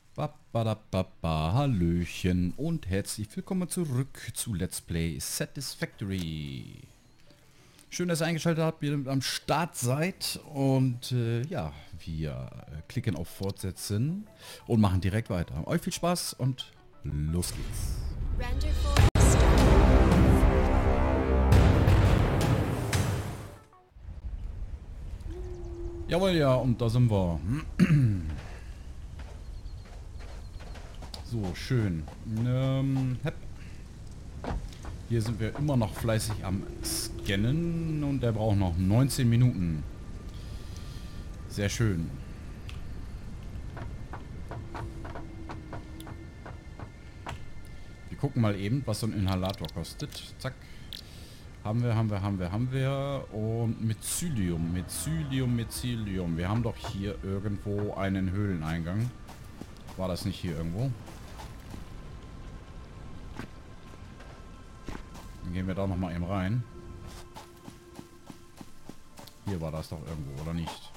Babadababa, Hallöchen und herzlich willkommen zurück zu Let's Play Satisfactory. Schön, dass ihr eingeschaltet habt, ihr am Start seid und ja, wir klicken auf Fortsetzen und machen direkt weiter. Euch viel Spaß und los geht's. Jawohl, ja, und da sind wir. So, schön. Hepp. Hier sind wir immer noch fleißig am Scannen und der braucht noch 19 Minuten. Sehr schön. Wir gucken mal eben, was so ein Inhalator kostet. Zack. Haben wir. Und Mycelium. Wir haben doch hier irgendwo einen Höhleneingang. War das nicht hier irgendwo? Dann gehen wir da nochmal eben rein. Hier war das doch irgendwo, oder nicht?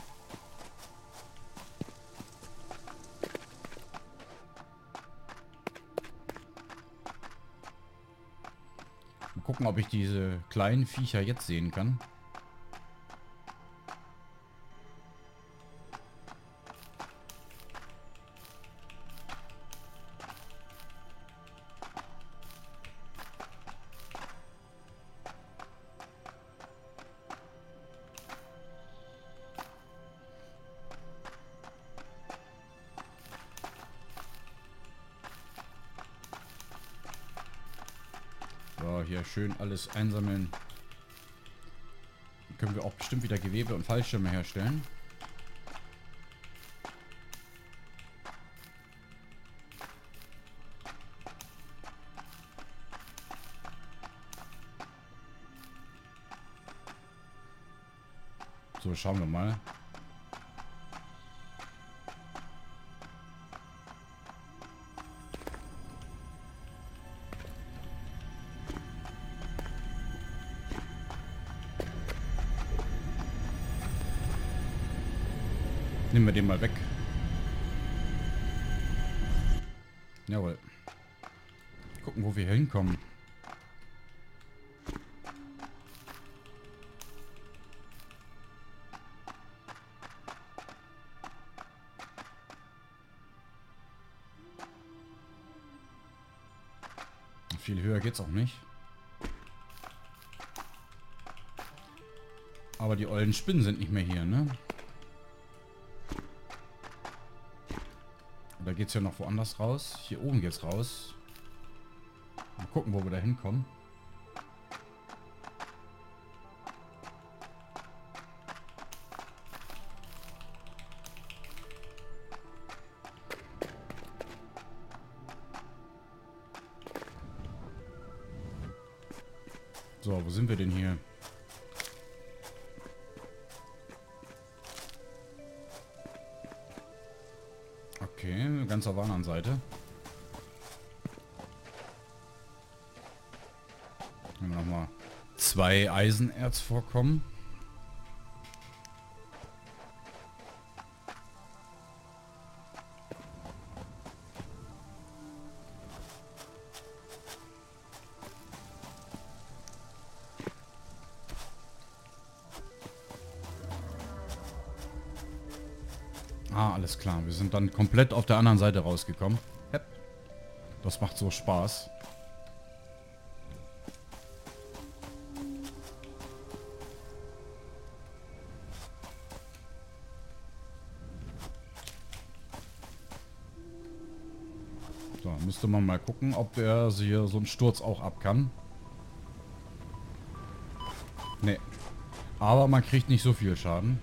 Mal gucken, ob ich diese kleinen Viecher jetzt sehen kann. So, hier schön alles einsammeln. Dann können wir auch bestimmt wieder Gewebe und Fallschirme herstellen. So, schauen wir mal. Nehmen wir den mal weg. Jawohl. Gucken, wo wir hinkommen. Viel höher geht's auch nicht. Aber die ollen Spinnen sind nicht mehr hier, ne? Da geht's ja noch woanders raus. Hier oben geht's raus. Mal gucken, wo wir da hinkommen. So, wo sind wir denn hier? Okay, ganz auf der anderen Seite. Haben wir nochmal 2 Eisenerzvorkommen. Ah, alles klar. Wir sind dann komplett auf der anderen Seite rausgekommen. Hepp. Das macht so Spaß. So, müsste man mal gucken, ob der hier so einen Sturz auch ab kann. Nee. Aber man kriegt nicht so viel Schaden.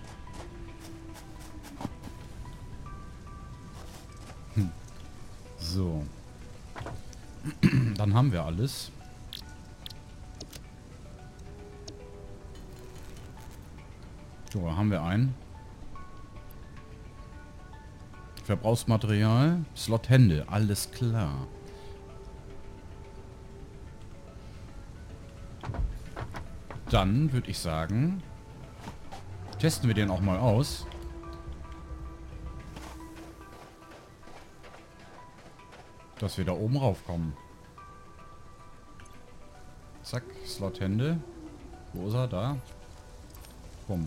So. Dann haben wir alles. So, haben wir einen. Verbrauchsmaterial. Slothände. Alles klar. Dann würde ich sagen, testen wir den auch mal aus. Dass wir da oben raufkommen. Zack, Slot-Hände. Wo ist er? Da. Bumm.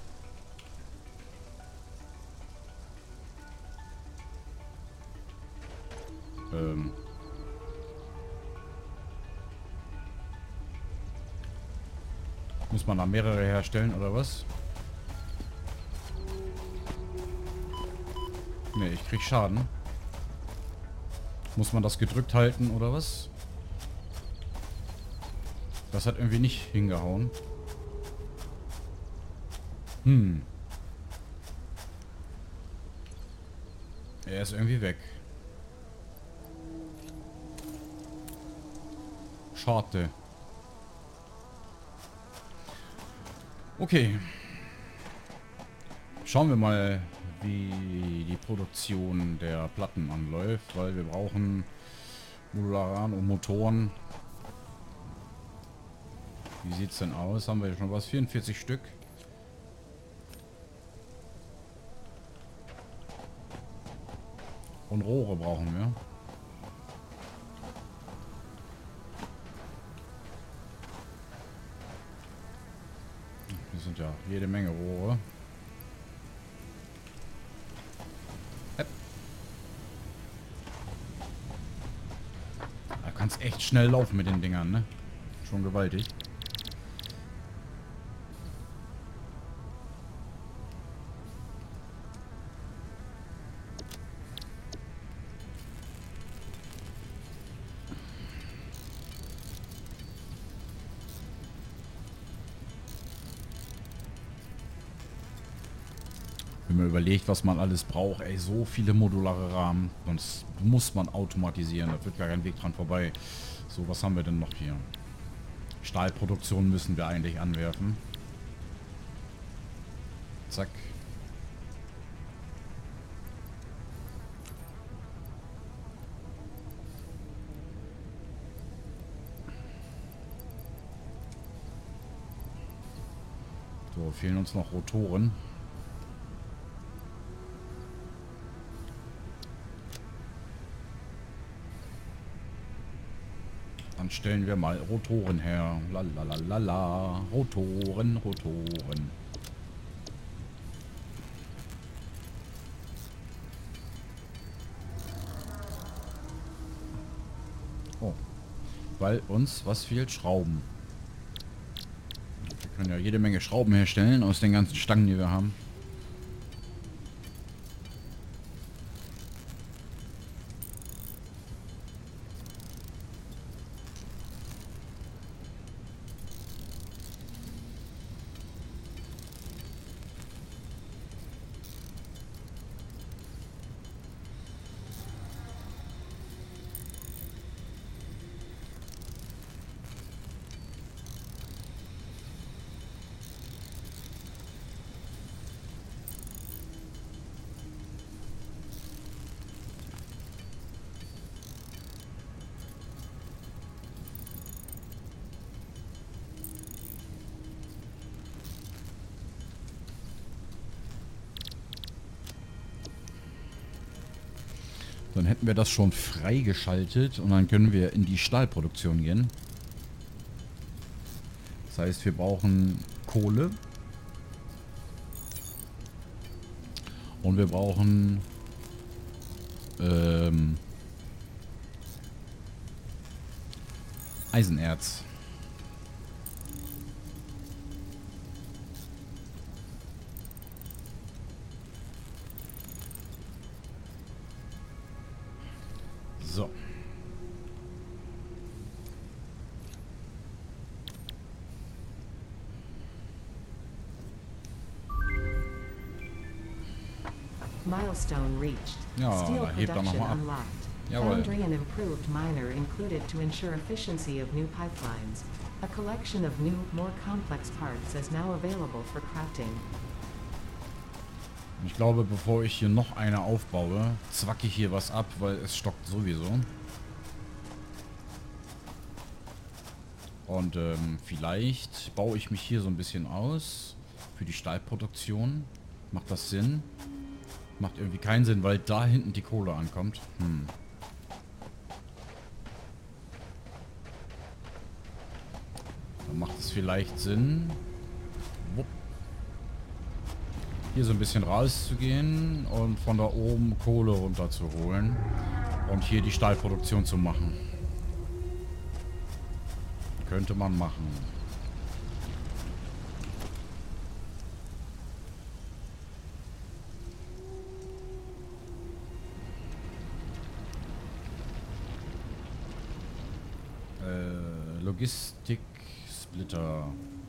Muss man da mehrere herstellen, oder was? Ne, ich krieg Schaden. Muss man das gedrückt halten, oder was? Das hat irgendwie nicht hingehauen. Er ist irgendwie weg. Schade. Okay. Schauen wir mal, wie die Produktion der Platten anläuft, weil wir brauchen Modularen und Motoren. Wie sieht's denn aus? Haben wir schon was? 44 Stück. Und Rohre brauchen wir. Hier sind ja jede Menge Rohre. Da kannst echt schnell laufen mit den Dingern, ne? Schon gewaltig. Wenn man überlegt, was man alles braucht, ey, so viele modulare Rahmen, sonst muss man automatisieren, da führt gar kein Weg dran vorbei. So, was haben wir denn noch hier? Stahlproduktion müssen wir eigentlich anwerfen. Zack. So, fehlen uns noch Rotoren. Dann stellen wir mal Rotoren her. Lalalala. Rotoren, Rotoren. Oh. Weil uns was fehlt? Schrauben. Wir können ja jede Menge Schrauben herstellen aus den ganzen Stangen, die wir haben. Dann hätten wir das schon freigeschaltet und dann können wir in die Stahlproduktion gehen. Das heißt, wir brauchen Kohle. Und wir brauchen Eisenerz. So. Milestone reached. Ja, Steel da hebt er production nochmal ab. unlocked. Jawohl. Foundry and improved miner included to ensure efficiency of new pipelines. A collection of new, more complex parts is now available for crafting. Ich glaube, bevor ich hier noch eine aufbaue, zwacke ich hier was ab, weil es stockt sowieso. Und vielleicht baue ich mich hier so ein bisschen aus für die Stahlproduktion. Macht das Sinn? Macht irgendwie keinen Sinn, weil da hinten die Kohle ankommt. Dann macht es vielleicht Sinn, wupp, hier so ein bisschen rauszugehen und von da oben Kohle runterzuholen und hier die Stahlproduktion zu machen. Könnte man machen. Logistik-Splitter.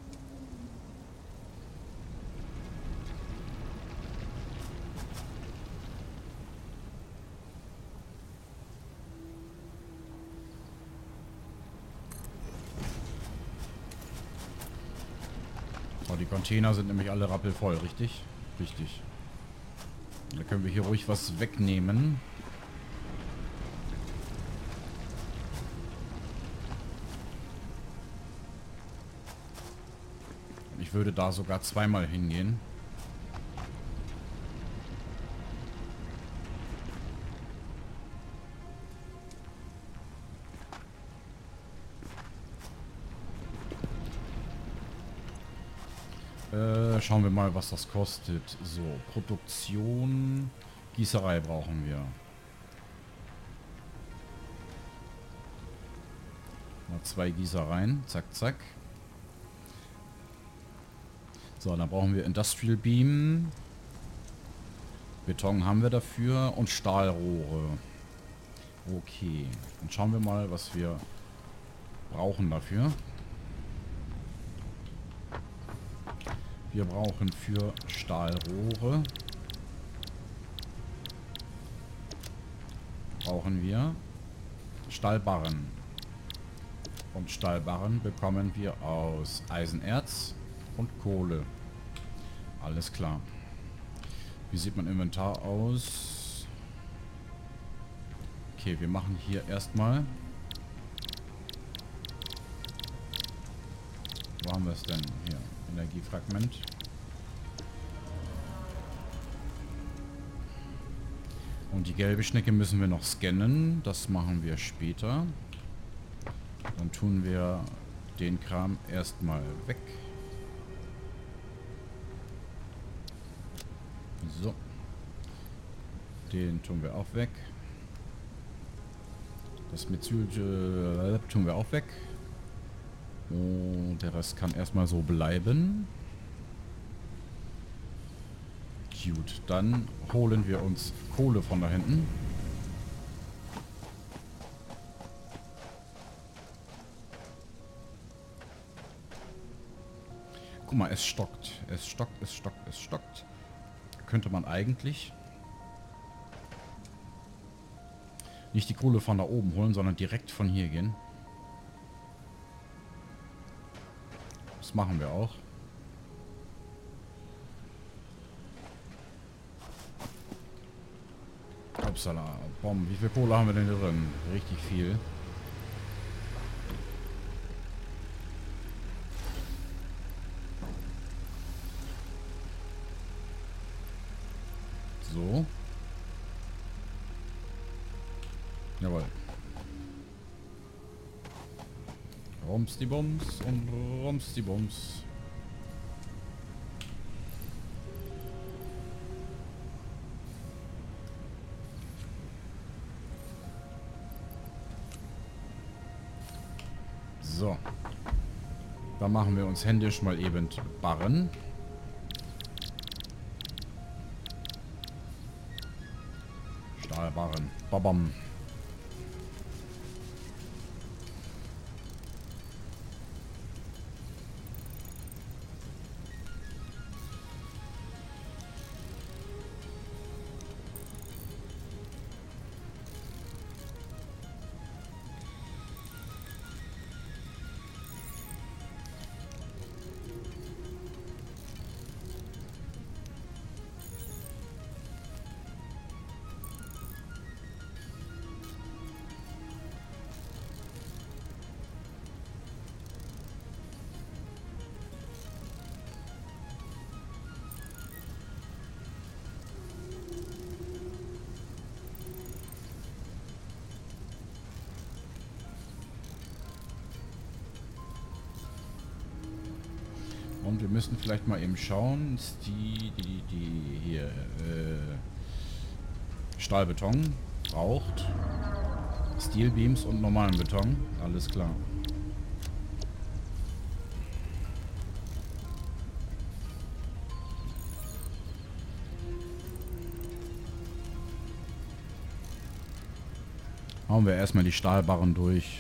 Oh, die Container sind nämlich alle rappelvoll, richtig? Richtig. Da können wir hier ruhig was wegnehmen. Ich würde da sogar zweimal hingehen. Schauen wir mal, was das kostet. So, Produktion, Gießerei brauchen wir. Mal 2 Gießereien. Zack, zack. So, dann brauchen wir Industrial Beam. Beton haben wir dafür und Stahlrohre. Okay, dann schauen wir mal, was wir brauchen dafür. Wir brauchen für Stahlrohre brauchen wir Stahlbarren. Und Stahlbarren bekommen wir aus Eisenerz und Kohle. Alles klar. Wie sieht mein Inventar aus? Okay, wir machen hier erstmal. Wo haben wir es denn? Hier, Energiefragment. Und die gelbe Schnecke müssen wir noch scannen. Das machen wir später. Dann tun wir den Kram erstmal weg. So. Den tun wir auch weg. Das Methyl tun wir auch weg. Und der Rest kann erstmal so bleiben. Gut, dann holen wir uns Kohle von da hinten. Guck mal, es stockt. Es stockt, es stockt, es stockt. Könnte man eigentlich nicht die Kohle von da oben holen, sondern direkt von hier gehen. Das machen wir auch. Upsala, Bomben. Wie viel Kohle haben wir denn hier drin? Richtig viel. So. Jawohl. Rums die Bums und rums die Bums. So. Dann machen wir uns händisch mal eben Barren. Stahlbarren. Babam. wir müssen vielleicht mal eben schauen. Die hier Stahlbeton braucht Steel Beams und normalen Beton. Alles klar. Hauen wir erstmal die Stahlbarren durch.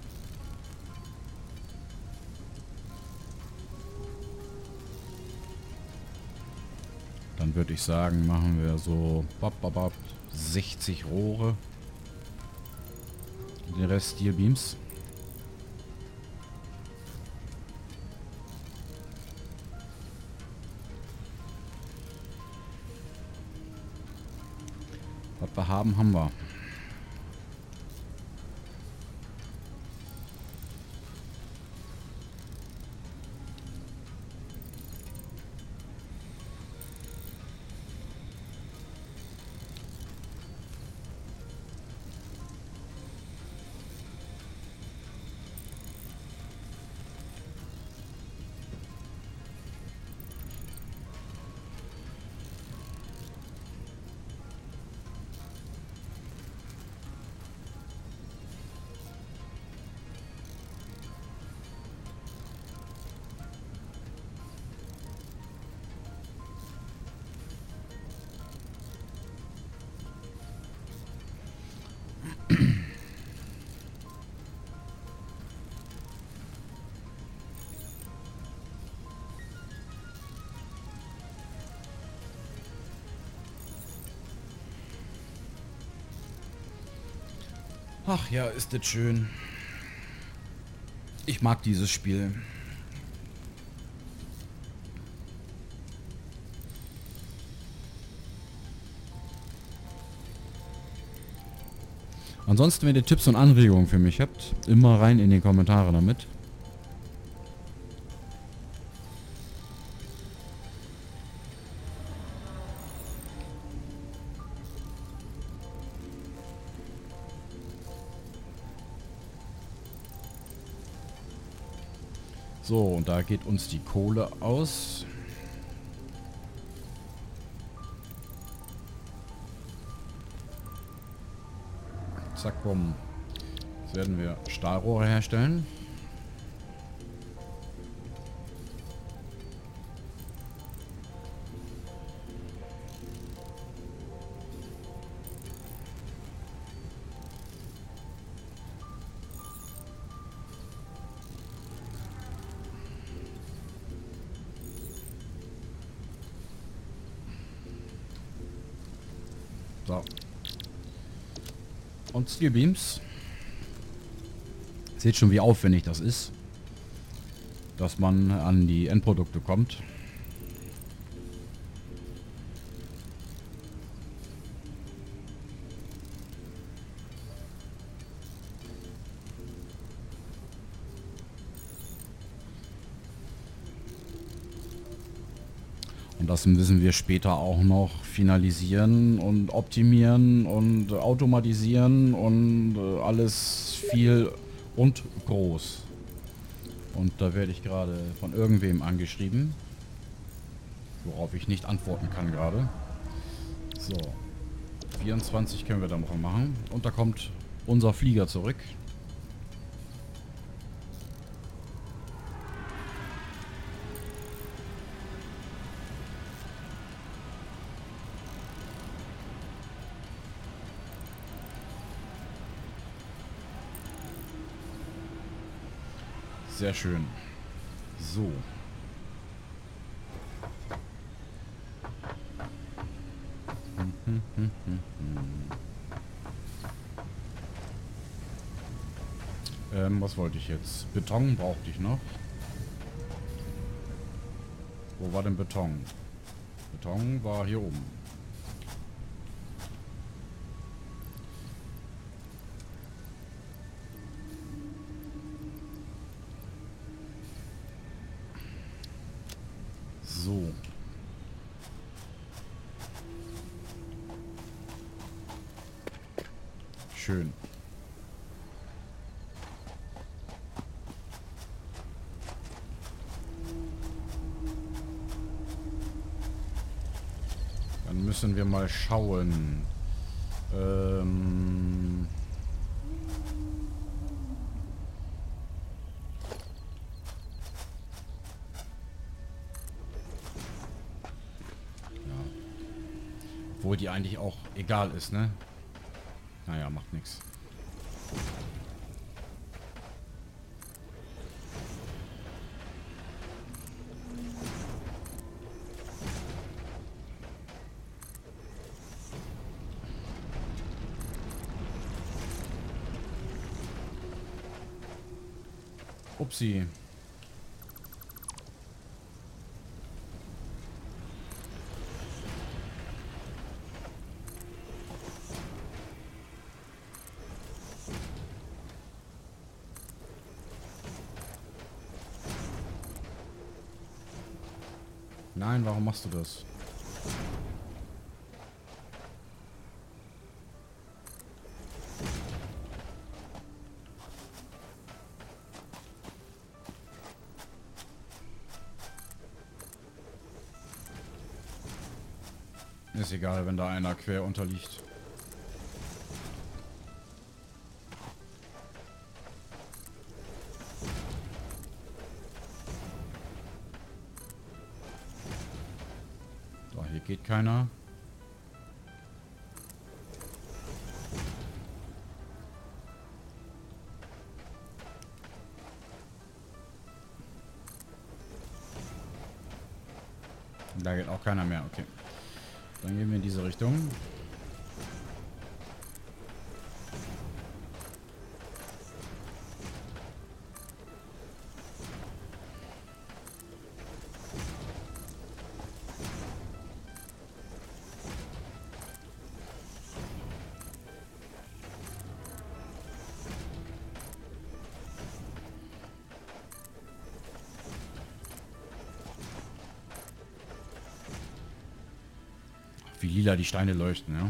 Dann würde ich sagen, machen wir so 60 Rohre. Den Rest Steel Beams. Was wir haben, haben wir. Ach ja, ist das schön. Ich mag dieses Spiel. Ansonsten, wenn ihr Tipps und Anregungen für mich habt, immer rein in die Kommentare damit. So, und da geht uns die Kohle aus. Zack, bumm. Jetzt werden wir Stahlrohre herstellen. So. Und Steel Beams. Seht schon, wie aufwendig das ist, dass man an die Endprodukte kommt. Und das müssen wir später auch noch finalisieren und optimieren und automatisieren und alles viel und groß. Und da werde ich gerade von irgendwem angeschrieben, worauf ich nicht antworten kann gerade. So, 24 können wir dann noch machen. Und da kommt unser Flieger zurück. Sehr schön. So. Was wollte ich jetzt? Beton brauchte ich noch. Wo war denn Beton? Beton war hier oben. So. Schön. müssen wir mal schauen. Obwohl die eigentlich auch egal ist, ne? Naja, macht nichts. Upsi. Nein, warum machst du das? Ist egal, wenn da einer quer unterliegt. So, hier geht keiner. Da geht auch keiner mehr, okay. Dann gehen wir in diese Richtung. Wie lila die Steine leuchten, ja.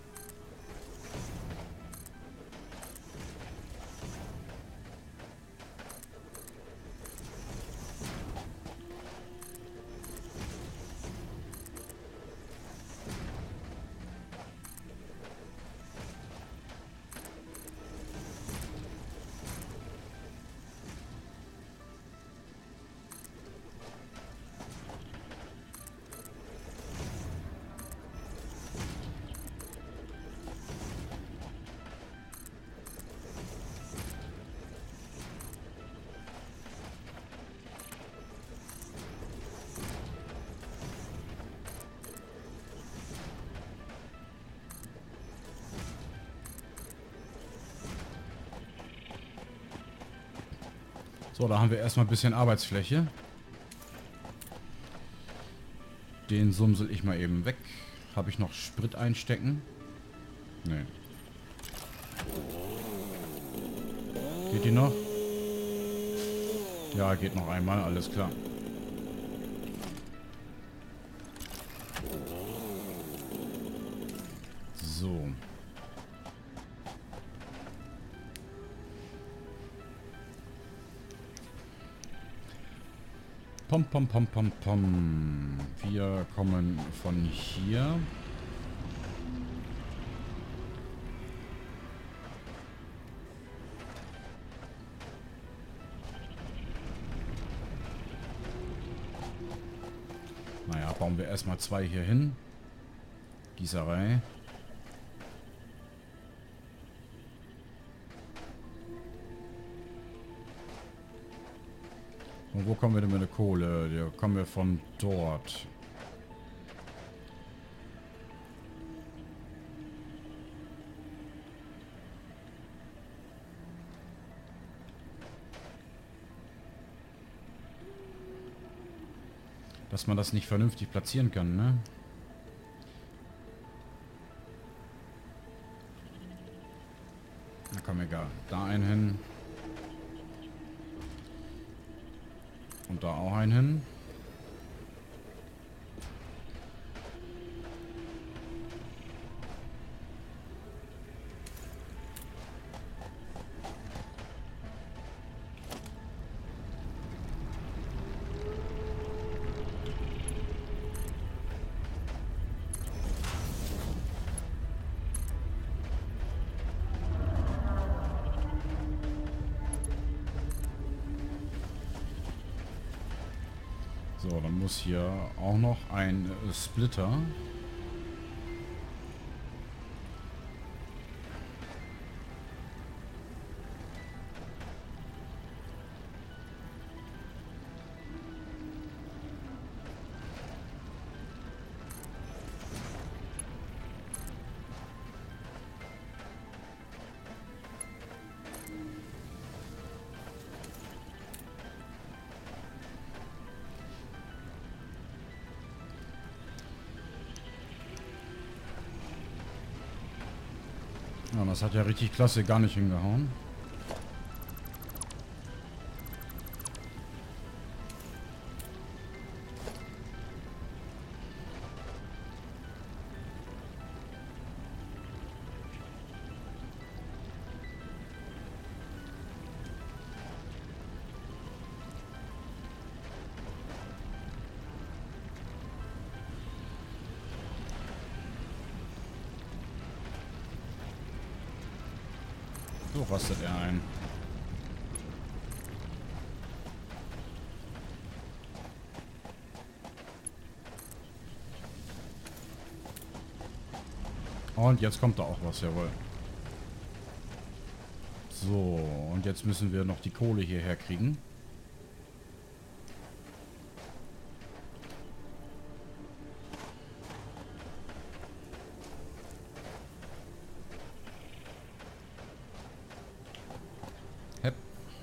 So, da haben wir erstmal ein bisschen Arbeitsfläche. Den sumsel ich mal eben weg. Habe ich noch Sprit einstecken? Nee. Geht die noch? Ja, geht noch einmal, alles klar. So. Pom, pom, pom, pom, pom. Wir kommen von hier. Naja, bauen wir erstmal 2 hier hin. Gießerei. Und wo kommen wir denn mit der Kohle? Da kommen wir von dort. Dass man das nicht vernünftig platzieren kann, ne? Na komm, egal. Da einen hin. Und da auch einen hin. So, dann muss hier auch noch ein Splitter. Ja, das hat ja richtig klasse gar nicht hingehauen. So rastet er ein. Und jetzt kommt da auch was, jawohl. So, und jetzt müssen wir noch die Kohle hierher kriegen. Hep.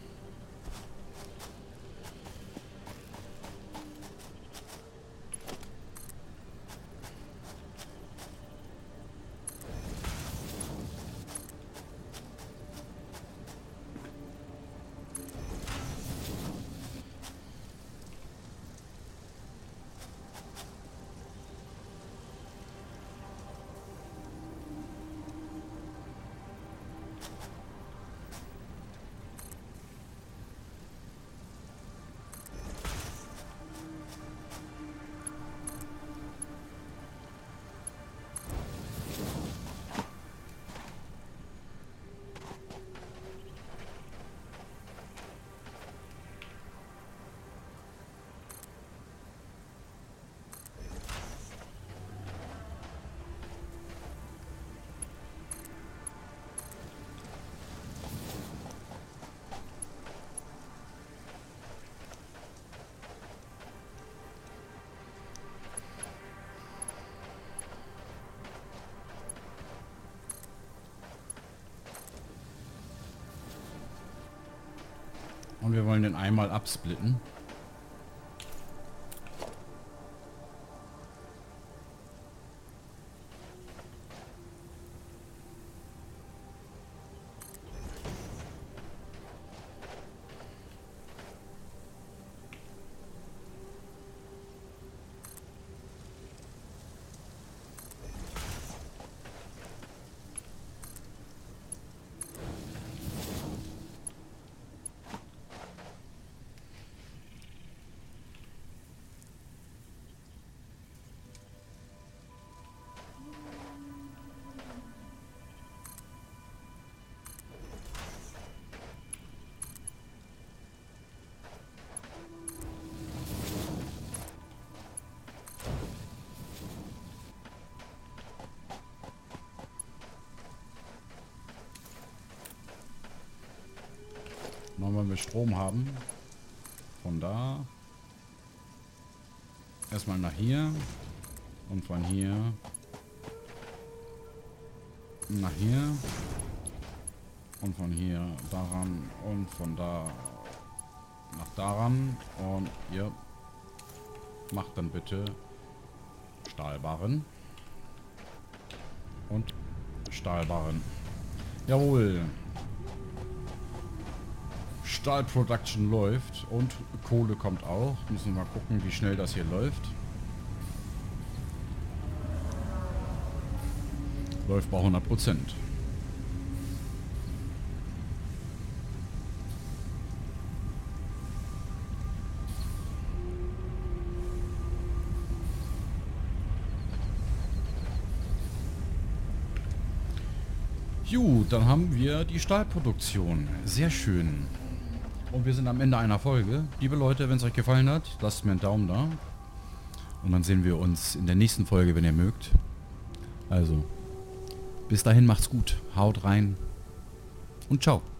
Und wir wollen den einmal absplitten. Noch wenn wir Strom haben. Von da. Erstmal nach hier. Und von hier. Nach hier. Und von hier daran. Und von da nach daran. Und ihr macht dann bitte Stahlbarren. Und Stahlbarren. Jawohl. Stahl-Production läuft und Kohle kommt auch. Müssen wir mal gucken, wie schnell das hier läuft. Läuft bei 100%. Gut, dann haben wir die Stahlproduktion. Sehr schön. Und wir sind am Ende einer Folge. Liebe Leute, wenn es euch gefallen hat, lasst mir einen Daumen da. Und dann sehen wir uns in der nächsten Folge, wenn ihr mögt. Also, bis dahin macht's gut. Haut rein. Und ciao.